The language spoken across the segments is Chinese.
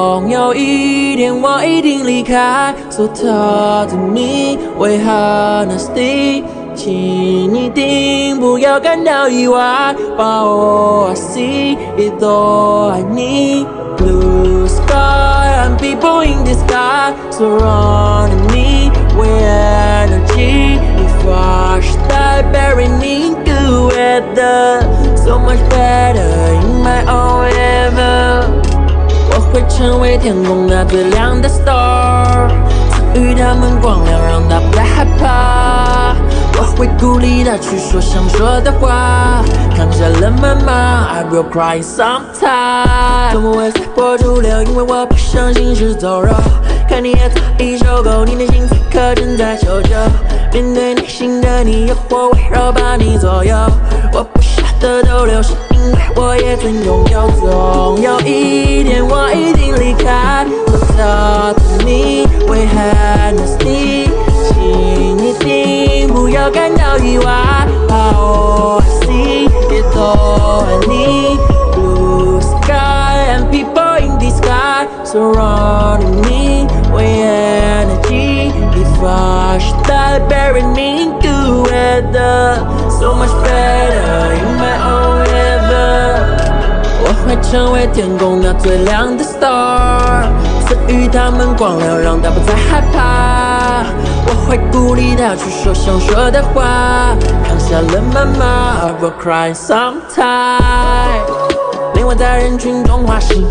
总有一天我一定离开。So talk to me with honesty， 请一定不要感到意外，把我 I see it all I need。Blue sky and people in the sky surrounding me with energy。一发时代 bury me in good weather， so much better in my own heaven。我会成为天空那最亮的 star， 赐予他们光亮，让他不再害怕。我会鼓励他去说想说的话，扛下了谩骂 I will cry sometime。 怎么会随波逐流？因为我不相信是走肉。看你也早已受够，你内心此刻正在求救。面对内心的你，诱惑围绕把你左右。我不舍得逗留，是因为我也曾拥有。总有一天我一定离开。So talk to me with honesty， 请一定不要感到意外。All I see is all I need。 Blue sky and people in the sky surrounding me with energy。 一发时代 bury me in good weather， so much better in my own heaven。 我会成为天空那最亮的 star， 赐予他们光亮，让他不再害怕。我会鼓励他去说想说的话，扛下了谩骂 I will cry sometime。 灵魂在人群中滑行，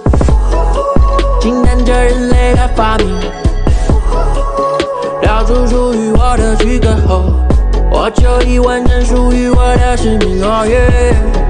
惊叹着人类的发明，聊出属于我的躯壳后，我就已完成属于我的使命。Oh yeah。